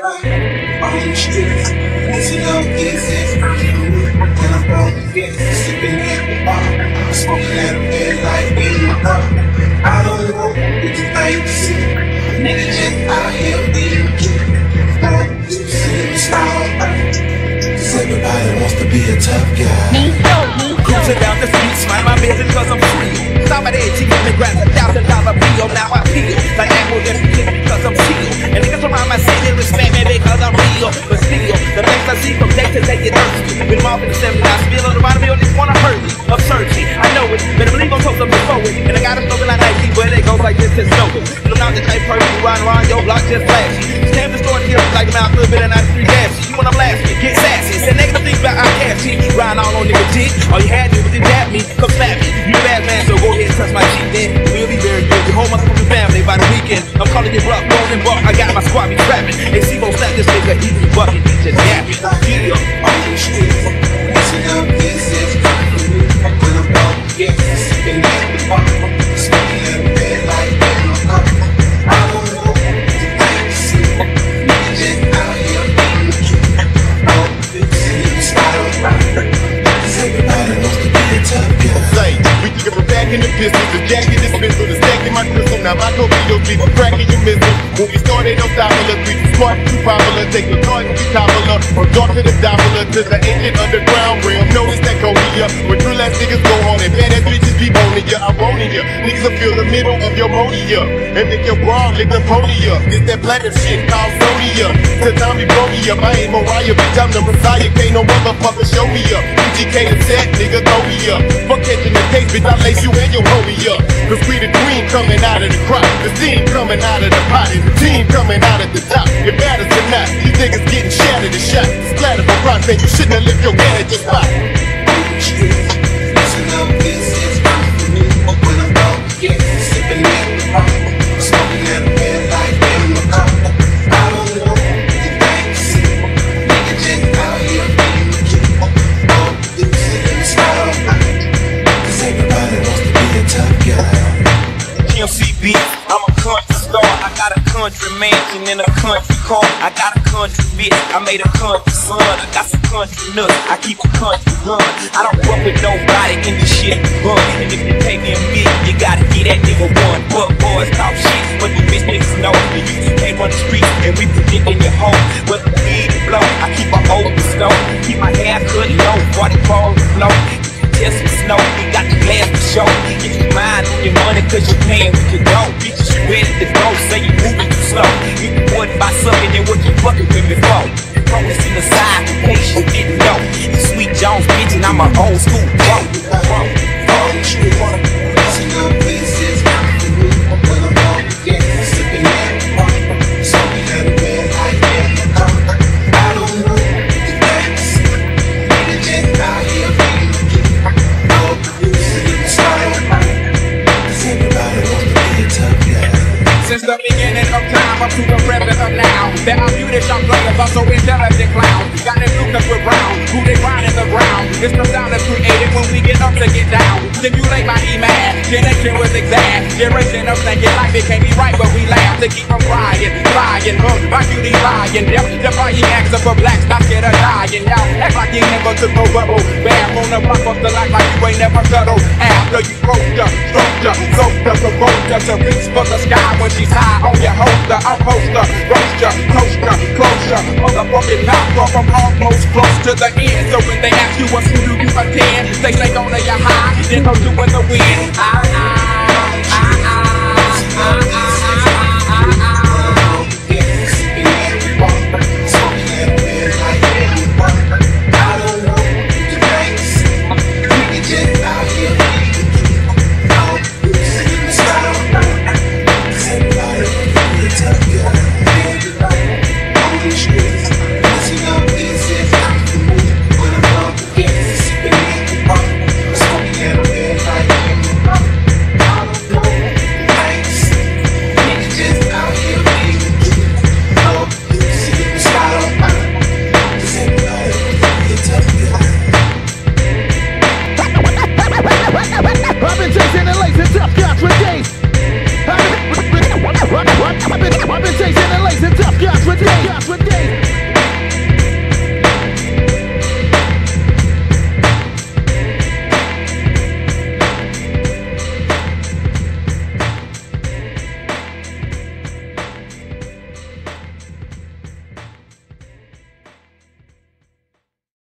on the streets, missing up kisses. When I'm broke, sipping at the bar, smoking at a bed like in the bar. I don't know what you think you see. Nigga just out here being cute. You see the style, cause everybody wants to be a tough guy. Cruising down the street, mind my business cause I'm free. Stop at ATM and grab $1,000 bill. Now I feel like apples and peas because I'm sealed. And niggas around my city respect me because I'm real. But still, the things I see from day to day get thirsty. Been off in the 7 I spill on the bottom of this wanna hurt me. Absurdity, I know it, but I believe I'm supposed to be forward. And I got them smoking like Nike, but it goes like this and snow it. I'm not the type person who ride around your block just flashy. Stamp the store here like the mouth, a little bit of 93 gassy. You when I'm blasting, get sassy. Say negative things about outcast shit. Riding all on nigga dick. All you had to do was dap me, come slap me. You a bad man, so go ahead and touch my cheek. Then we'll be very good. Your whole motherfucking family by the weekend. I'm calling you bluff, rolling buck. I got my squad be trapping. They see gon' slap this nigga, eat me bucket, he just yapping. Yeah, on the streets, missing up kisses. When I'm broke, sipping at the bar, smoking at a bed like in the car. I don't know what you think you see. Nigga just out here being cute. You see the style, cause everybody wants to be a tough guy. We took it from back in the business, the jacket is pistol, the stack in my crystal. Now my torpedoes be cracking your missile. When we started on top of us, we too smart, too popular. Take the thought and we topple up. From dark to the doppler, to the ancient underground realm. Notice that Korea, when real ass niggas go on and bad ass bitches be boning ya, I'm boning ya. Niggas will feel the middle of your monia and make your bra lick the pony up. It's that platinum shit called Zodiac. Till time we broke me up, I ain't Mariah, bitch, I'm the Messiah. Can't no motherfucker show me up. UGK the set, nigga, throw me up. Fuck catching the case, bitch, I lace you and your homie up. Cause we the queen coming out of the crop, the steam coming out of the pot, and the team coming out at the top. It matters or not, these niggas getting shattered and shot. Splatter for props, and you shouldn't have left your head at your spot. Listen up, this is not for me. But when I'm broke, sipping at the bar, smoking at a bed like in the car. I don't know what you think you see. Nigga just out here being cute. You see the style, cause everybody wants to be a tough guy. GMCB, I'm a country star. I got a country mansion in a country car. I got a country bitch, I made a country son. I got some country nuts, I keep a country gun. I don't fuck with nobody in this shit run. And if you pay me a million, you gotta get that nigga one. But boys talk shit, but the bitch niggas know. The youth can't run the streets and we predict in your home. But the weed blow, I keep my open stove. Keep my hair cut low, 44 flow. Just some snow, we got the glass to show. If you mind on your money, cause you're paying with your dough. Bitches, you ready to go, say you moving too slow. You can worry about something than what you fucking with before. Focus in the side, in case you didn't know. You Sweet Jones, bitch, and I'm an old school bro. Listen up, this is not for me. When I'm broke, sipping at the bar, smoking at a bed like in the car. I don't know what you think you see. Nigga just out here being cute. You see the style, cause everybody wants to be a tough guy. Since the beginning of time up to the present of now, there are beauty shop players, also intelligent clowns. Got them Lucas with brown, who they grind in the ground. It's the sound that's created when we get up to get down. Stimulate my E-man, connection with exact. Generation of thinking life, it can't be right, but we laugh to keep from crying. Lying, my beauty lying. Defying acts of a black, not scared of dying. Y'all act like you never took no bubble. Bam on the block of the light like you ain't never settled. After you broke her, stroked her, soaked her, provoked her to reach for the sky when she's high on your holster. I'm poster, roaster, toaster, closure. Motherfucking knock from almost close to the end. So when they ask you what's who do you attend, they say only your high, then go to in the wind.